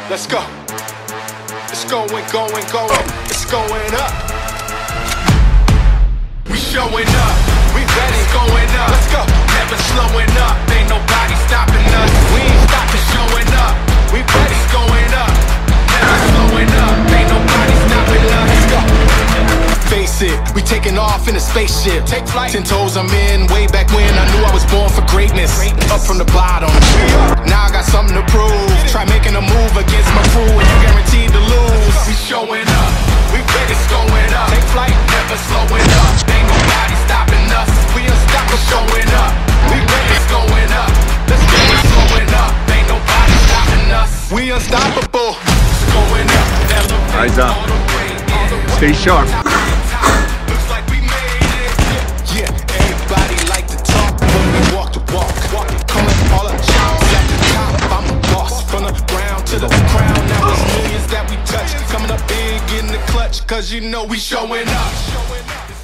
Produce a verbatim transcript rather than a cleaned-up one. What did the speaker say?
Let's go. It's going, going, going. It's going up. We showing up. We ready. It's going up. Let's go. Never slowing up. Ain't nobody stopping us. We ain't stopping. Showing up. We ready. It's going up. Never slowing up. Ain't nobody stopping us. Let's go. Face it, we taking off in a spaceship. Take flight. Ten toes I'm in, way back when I knew I was born for greatness. greatness. Up from the bottom. Now I got something to prove. Try making a move against my crew and you guaranteed to lose. We showing up, we ready, it's going up. Take flight, never slowing up. Ain't nobody stopping us. We unstoppable, showing up. We ready, it's going up. Let's go, it's going up. Ain't nobody stopping us. We unstoppable. It's going up. Eyes up. Stay sharp. Cause you know we showing up.